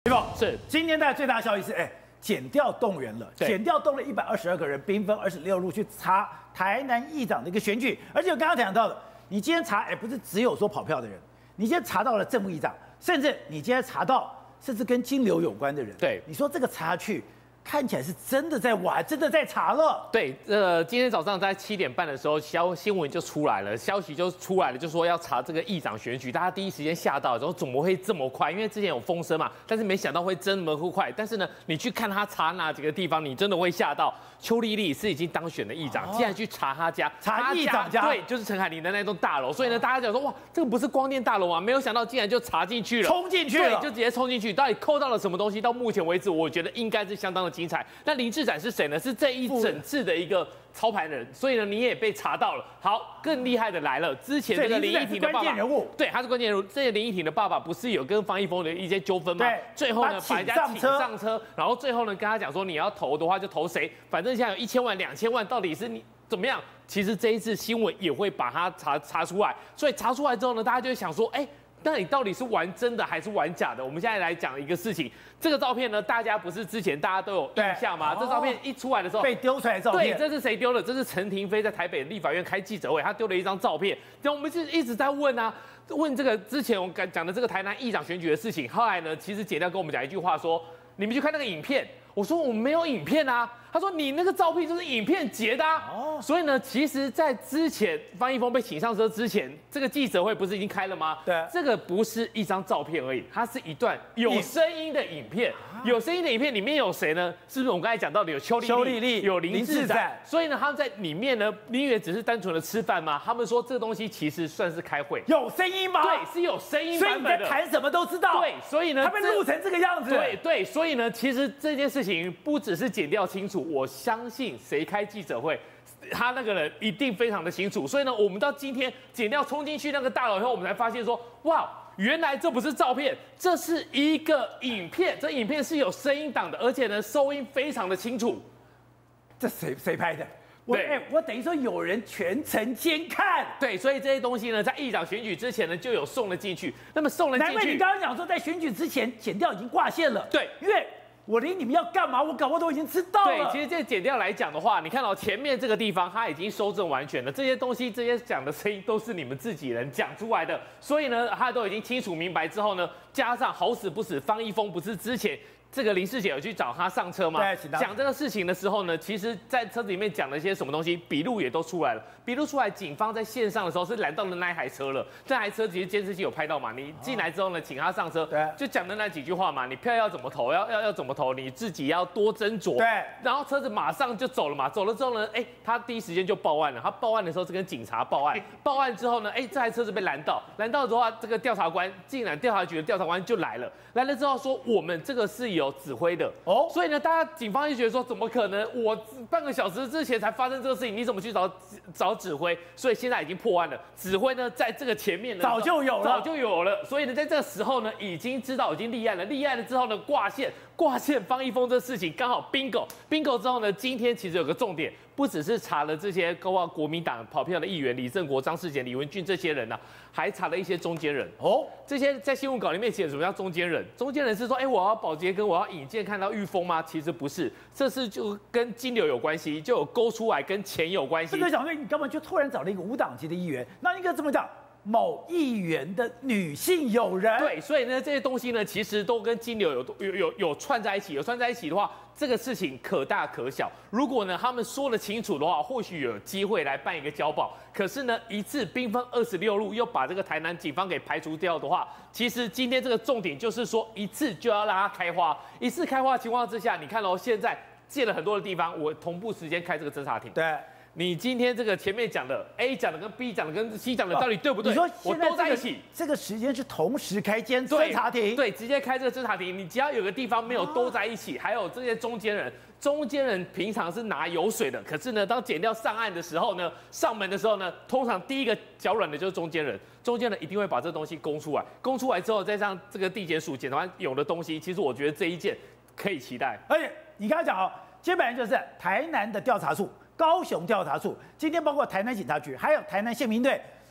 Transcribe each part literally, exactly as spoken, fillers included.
对吧？ 是， 今天大家最大的消息是，哎，检调动员了，检调动了一百二十二个人，兵分二十六路去查台南议长的一个选举，而且我刚刚讲到的，你今天查，哎，不是只有说跑票的人，你今天查到了正副议长，甚至你今天查到甚至跟金流有关的人， 对， 你说这个查下去。看起来是真的在玩，真的在查了。 对，呃，今天早上在七点半的时候，消新闻就出来了，消息就出来了，就说要查这个议长选举，大家第一时间吓到，然后怎么会这么快？因为之前有风声嘛，但是没想到会这么快。但是呢，你去看他查哪几个地方，你真的会吓到。邱丽丽是已经当选的议长，哦、竟然去查他家， 查议长家， 对，就是陈海玲的那栋大楼。所以呢，大家讲说，哇，这个不是光电大楼啊，没有想到竟然就查进去了， 冲进去了， 对，就直接冲进去。到底扣到了什么东西？到目前为止，我觉得应该是相当的精彩。那林志展是谁呢？是这一整次的一个操盘人，所以呢，你也被查到了。好，更厉害的来了，之前这个林义庭的爸爸，对，他是关键人物。这个林义庭的爸爸不是有跟方一峰的一些纠纷吗？ 对， 最后呢，把人家请上车，然后最后呢，跟他讲说，你要投的话就投谁，反正现在有一千万、两千万，到底是你怎么样？其实这一次新闻也会把它查查出来，所以查出来之后呢，大家就会想说，哎。那你到底是玩真的还是玩假的？我们现在来讲一个事情，这个照片呢，大家不是之前大家都有印象吗？这照片一出来的时候， 被丢出来的照片， 对，这是谁丢的？这是陈亭妃在台北立法院开记者会，他丢了一张照片。然后我们就一直在问啊，问这个之前我们讲的这个台南议长选举的事情。后来呢，其实检调跟我们讲一句话说，你们去看那个影片。我说我们没有影片啊，他说你那个照片就是影片截的啊。哦，所以呢，其实，在之前方一峰被请上车之前，这个记者会不是已经开了吗？ 对， 这个不是一张照片而已，它是一段有声音的影片。有声音的影片里面有谁呢？是不是我们刚才讲到的有邱丽丽、 邱丽丽有林志展？所以呢，他们在里面呢，你以为只是单纯的吃饭吗？他们说这个东西其实算是开会， 有声音吗？ 对，是有声音版本的。 所以你在谈什么都知道。 对，所以呢， 他们录成这个样子。 对对，所以呢，其实这件事情不只是检调清楚，我相信谁开记者会。他那个人一定非常的清楚，所以呢，我们到今天检调冲进去那个大楼以后，我们才发现说，哇，原来这不是照片，这是一个影片，这影片是有声音档的，而且呢，收音非常的清楚。 这谁谁拍的？我哎、欸，我等于说有人全程监看。 对，所以这些东西呢，在议长选举之前呢，就有送了进去。那么送了进去， 难怪你刚刚讲说，在选举之前，检调已经挂线了。 对， 因为。我连你们要干嘛，我搞不好都已经知道了。 对，其实这检调来讲的话，你看到、哦、前面这个地方，它已经收证完全了，这些东西、这些讲的声音都是你们自己人讲出来的，所以呢，他都已经清楚明白之后呢，加上好死不死，方一峰不是之前。这个林世姐有去找他上车吗？ 对， 讲这个事情的时候呢，其实，在车子里面讲了一些什么东西，笔录也都出来了。笔录出来，警方在线上的时候是拦到了那一台车了。这台车其实监视器有拍到嘛？你进来之后呢，请他上车， 对， 就讲的那几句话嘛。你票要怎么投？要要要怎么投？你自己要多斟酌。 对， 然后车子马上就走了嘛。走了之后呢，哎，他第一时间就报案了。他报案的时候是跟警察报案，报案之后呢，哎，这台车子被拦到，拦到的话，这个调查官竟然调查局的调查官就来了，来了之后说我们这个是有指挥的。哦，所以呢，大家警方就觉得说，怎么可能？我半个小时之前才发生这个事情，你怎么去找找指挥？所以现在已经破案了。指挥呢，在这个前面呢， 早就有了， 早就有了。所以呢，在这个时候呢，已经知道已经立案了。立案了之后呢，挂线，挂线方一峰这事情刚好 bingo bingo 之后呢，今天其实有个重点，不只是查了这些包括国民党跑票的议员李正国、张世杰、李文俊这些人呢、啊，还查了一些中间人。哦，这些在新闻稿里面写什么叫中间人？中间人是说，哎，我要保洁跟我要引荐看到裕丰吗？其实不是，这是就跟金流有关系，就有勾出来跟钱有关系。 这个小妹，你根本就突然找了一个无党籍的议员，那应该这么讲？某议员的女性友人， 对，所以呢，这些东西呢，其实都跟金流有有有有串在一起，有串在一起的话，这个事情可大可小。如果呢，他们说得清楚的话，或许有机会来办一个交保。可是呢，一次兵分二十六路，又把这个台南警方给排除掉的话，其实今天这个重点就是说，一次就要让它开花，一次开花的情况之下，你看哦，现在借了很多的地方，我同步时间开这个侦查庭， 对。 你今天这个前面讲的 A 讲的跟 B 讲的跟 C 讲的到底对不对？ 你说我都在一起， 这个时间是同时开监侦查庭， 对，直接开这个侦查庭。你只要有个地方没有都在一起，还有这些中间人，中间人平常是拿油水的，可是呢，当检调上岸的时候呢，上门的时候呢，通常第一个脚软的就是中间人，中间人一定会把这东西供出来，供出来之后再让这个地检署检察官有的东西，其实我觉得这一件可以期待。 而且你刚才讲哦，基本上就是台南的调查处。高雄调查处今天包括台南警察局，还有台南宪兵队，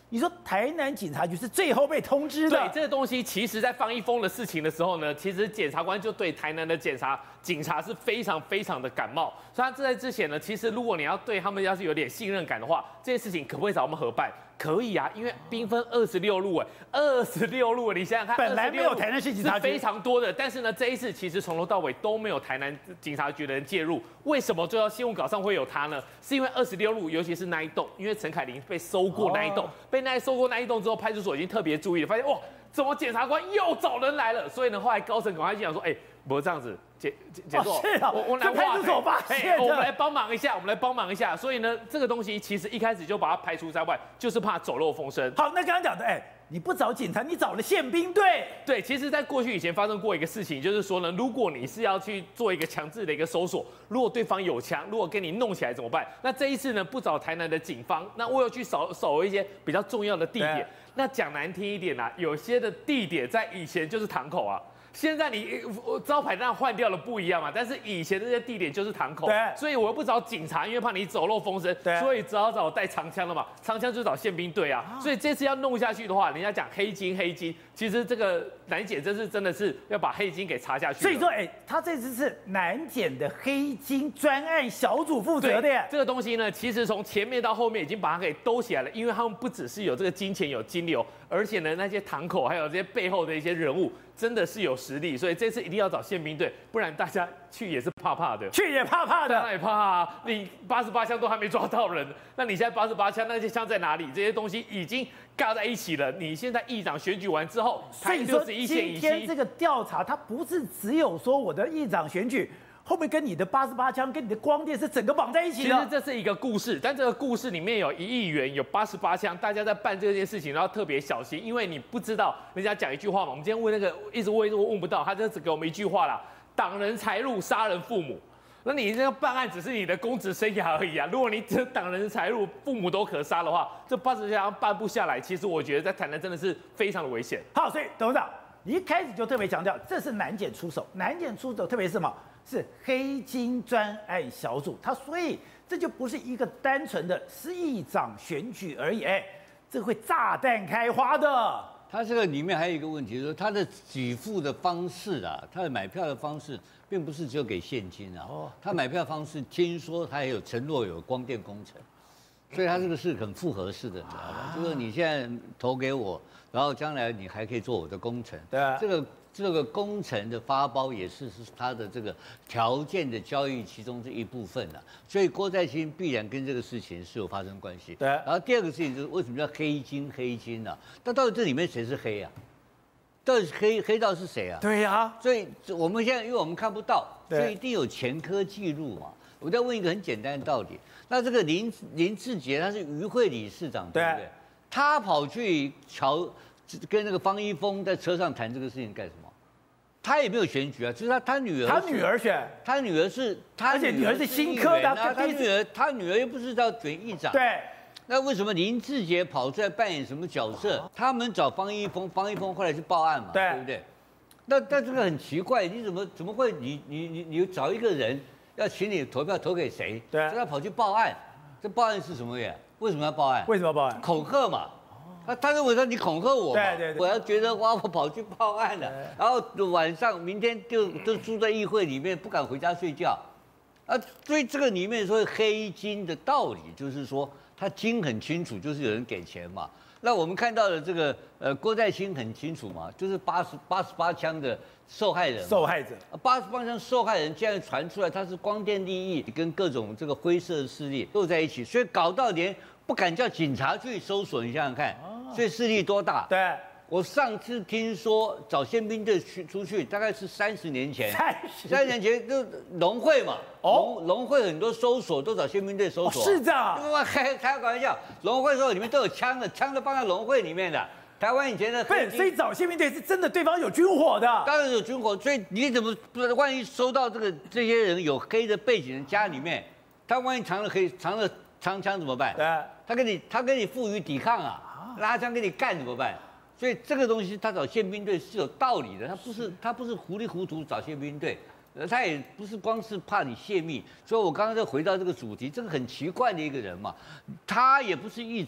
你说台南警察局是最后被通知的， 对这个东西，其实在放一封的事情的时候呢，其实检察官就对台南的检察警察是非常非常的感冒。所以他在之前呢，其实如果你要对他们要是有点信任感的话，这件事情可不可以找我们合办？可以啊，因为兵分二十六路，哎，二十六路，你想想看， 本来没有台南市警察局， 是非常多的。但是呢，这一次其实从头到尾都没有台南警察局的人介入。为什么最后新闻稿上会有他呢？是因为二十六路，尤其是那一栋，因为陈凯琳被搜过那一栋，哦、被那搜过那一栋之后，派出所已经特别注意了，发现哇，怎么检察官又找人来了？所以呢，后来高层赶快讲说，哎、欸，不是这样子。检检座， 哦、是啊， 我我来派出所发现的， 我们来帮忙一下，我们来帮忙一下。所以呢，这个东西其实一开始就把它排除在外，就是怕走漏风声。 好，那刚刚讲的，哎、欸，你不找警察，你找了宪兵队。 对，其实，在过去以前发生过一个事情，就是说呢，如果你是要去做一个强制的一个搜索，如果对方有枪，如果跟你弄起来怎么办？那这一次呢，不找台南的警方，那我有去扫扫一些比较重要的地点。那讲难听一点啊，有些的地点在以前就是堂口啊。现在你招牌那换掉了不一样嘛，但是以前这些地点就是堂口， 对， 所以我又不找警察，因为怕你走漏风声，所以只好找带长枪的嘛，长枪就找宪兵队啊。啊所以这次要弄下去的话，人家讲黑金黑金，其实这个南检这次真的是要把黑金给查下去。 所以说，哎、欸，他这次是南检的黑金专案小组负责的耶。 这个东西呢，其实从前面到后面已经把它给兜起来了，因为他们不只是有这个金钱有金流，而且呢那些堂口还有这些背后的一些人物。真的是有实力，所以这次一定要找宪兵队，不然大家去也是怕怕的， 去也怕怕的， 当然也怕啊！你八十八枪都还没抓到人，那你现在八十八枪那些枪在哪里？这些东西已经尬在一起了。你现在议长选举完之后， 所以说今天这个调查，它不是只有说我的议长选举。后面跟你的八十八枪、跟你的光电是整个绑在一起的。 其实这是一个故事，但这个故事里面有一亿元，有八十八枪，大家在办这件事情，然后特别小心，因为你不知道人家讲一句话嘛。我们今天问那个一直问一直问不到，他就只给我们一句话啦：挡人财路，杀人父母。那你这个办案只是你的公职生涯而已啊！如果你只挡人财路，父母都可杀的话，这八十枪办不下来。其实我觉得在台南真的是非常的危险。 好，所以董事长，你一开始就特别强调，这是南检出手，南检出手，特别是什么？是黑金专案小组，他所以这就不是一个单纯的是议长选举而已，哎，这会炸弹开花的。 他这个里面还有一个问题，就是他的给付的方式啊，他的买票的方式，并不是只有给现金啊，哦，他买票方式听说他也有承诺有光电工程，所以他这个是很复合式的，你知道吧？就是你现在投给我，然后将来你还可以做我的工程， 对啊， 这个。这个工程的发包也是是他的这个条件的交易其中这一部分了，所以郭在清必然跟这个事情是有发生关系。 对。 然后第二个事情就是为什么叫黑金黑金呢、啊？那到底这里面谁是黑啊？到底黑黑道是谁啊？ 对呀、啊。 所以我们现在因为我们看不到，所以一定有前科记录嘛。我再问一个很简单的道理，那这个林林志杰他是渔会理事长，对不对？他跑去瞧。跟那个方一峰在车上谈这个事情干什么？他也没有选举啊，就是他他女儿， 他女儿选， 他女儿是，他而且女儿是新科的， 啊，他女儿他女儿又不是要选议长， 对。 那为什么林志杰跑出来扮演什么角色？他们找方一峰，方一峰后来去报案嘛，对不对？那但这个很奇怪，你怎么怎么会你你你你找一个人要请你投票投给谁？ 对， 他跑去报案，这报案是什么呀？为什么要报案？ 为什么要报案？ 恐吓嘛。他他认为说你恐吓我嘛， 对对对， 我要觉得哇，我跑去报案了，然后晚上明天就就住在议会里面，不敢回家睡觉，啊，所以这个里面说黑金的道理，就是说他金很清楚，就是有人给钱嘛。那我们看到的这个呃郭在清很清楚嘛，就是八十八十八枪的受害人， 受害者， 八十八枪受害人现在传出来他是光电利益跟各种这个灰色势力都在一起，所以搞到连不敢叫警察去搜索，你想想看。所以势力多大？ 对， 我上次听说找宪兵队去出去，大概是三十年前。 三十三十年前就农会嘛，农农会很多搜索都找宪兵队搜索、啊哦。是这样。 我开开个玩笑，农会说里面都有枪的，枪都放在农会里面的。台湾以前的不是，所以找宪兵队是真的，对方有军火的。 当然有军火，所以你怎么万一收到这个这些人有黑的背景的家里面，他万一藏了黑藏了长枪怎么办？ 对， 他跟你他跟你负隅抵抗啊。拉枪给你干怎么办？所以这个东西他找宪兵队是有道理的，他不是他不是糊里糊涂找宪兵队，呃，他也不是光是怕你泄密。所以我刚刚就回到这个主题，这个很奇怪的一个人嘛，他也不是议长，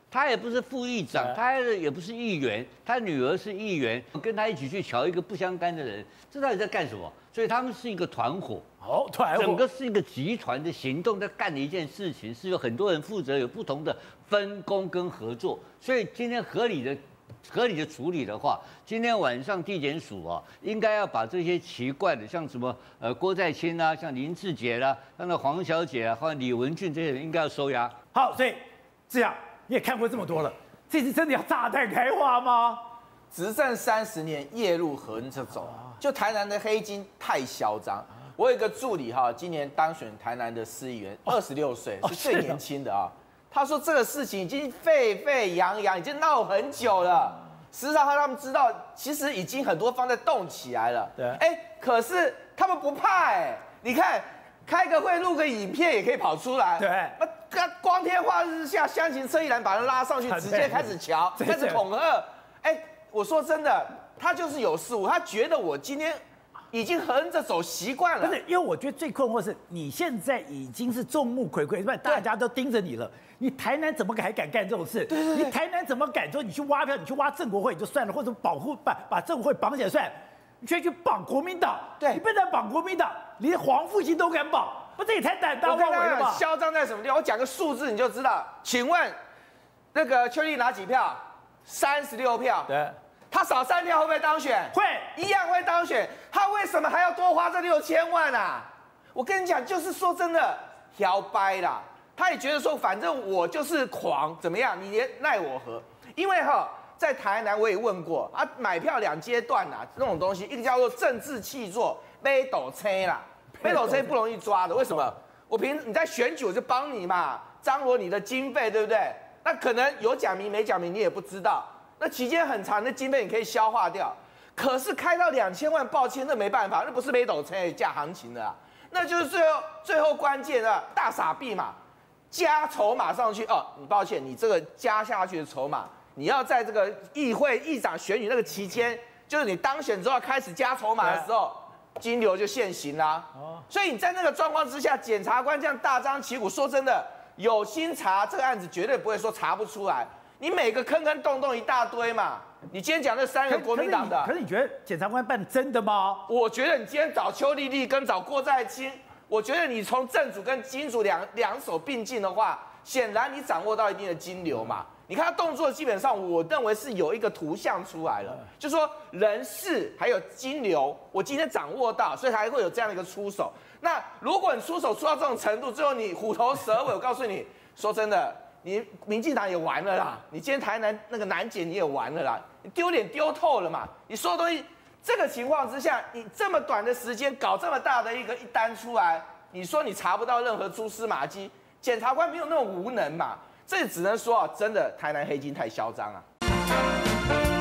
他也不是副议长，他也不是议员，他女儿是议员，跟他一起去瞧一个不相干的人，这到底在干什么？所以他们是一个团伙， 哦，团伙， 整个是一个集团的行动，在干的一件事情，是有很多人负责，有不同的分工跟合作。所以今天合理的。合理的处理的话，今天晚上地检署啊，应该要把这些奇怪的，像什么呃郭在清啊，像林志杰啦、啊，像那黄小姐啊，或者李文俊这些人，应该要收押。 好，所以这样你也看过这么多了，这次真的要炸弹开花吗？ 执政三十年，夜路横着走，就台南的黑金太嚣张。我有一个助理哈，今年当选台南的市议员，二十六岁，是最年轻的啊。他说这个事情已经沸沸扬扬，已经闹很久了。事实上，他们知道，其实已经很多方在动起来了。 对， 哎，可是他们不怕哎。你看，开个会录个影片也可以跑出来。 对， 那光天化日下，厢型车一拦把人拉上去，直接开始瞧，开始恐吓。哎，我说真的，他就是有事物，他觉得我今天。已经横着走习惯了， 不是？因为我觉得最困惑是你现在已经是众目睽睽，大家都盯着你了。你台南怎么还敢干这种事？ 对对对， 你台南怎么敢说你去挖票，你去挖郑国会就算了，或者保护把把郑国会绑起来算了，你却去绑国民党？ 对， 你不但绑国民党，连黄复兴都敢绑，不这也太胆大妄为了吧？ 嚣张在什么地方？我讲个数字你就知道。请问那个邱丽拿几票？三十六票。 对。 他少三票会不会当选？ 会， 一样会当选。他为什么还要多花这六千万啊？我跟你讲，就是说真的，摇掰啦。他也觉得说，反正我就是狂，怎么样？你也奈我何？因为哈，在台南我也问过啊，买票两阶段啦，这种东西，一个叫做政治气作，背斗车啦，背斗车不容易抓的。为什么？我平时你在选举，我就帮你嘛，张罗你的经费，对不对？那可能有讲明没讲明，你也不知道。那期间很长的经费你可以消化掉，可是开到两千万，抱歉，那没办法，那不是北斗车价行情的啊，那就是最后最后关键的大傻逼嘛，加筹码上去哦，你抱歉，你这个加下去的筹码，你要在这个议会议长选举那个期间，就是你当选之后开始加筹码的时候，金流就现形啦。哦，所以你在那个状况之下，检察官这样大张旗鼓，说真的，有心查这个案子，绝对不会说查不出来。你每个坑坑洞洞一大堆嘛，你今天讲那三个国民党的， 可是你觉得检察官办真的吗？ 我觉得你今天找邱丽丽跟找郭在清，我觉得你从正主跟金主两两手并进的话，显然你掌握到一定的金流嘛。你看他动作基本上，我认为是有一个图像出来了，就说人事还有金流，我今天掌握到，所以才会有这样的一个出手。那如果你出手出到这种程度，最后你虎头蛇尾，我告诉你，说真的。你民进党也完了啦，你今天台南那个南检你也完了啦，你丢脸丢透了嘛！你所有东西，这个情况之下，你这么短的时间搞这么大的一个一单出来，你说你查不到任何蛛丝马迹，检察官没有那种无能嘛？这只能说啊，真的台南黑金太嚣张啊！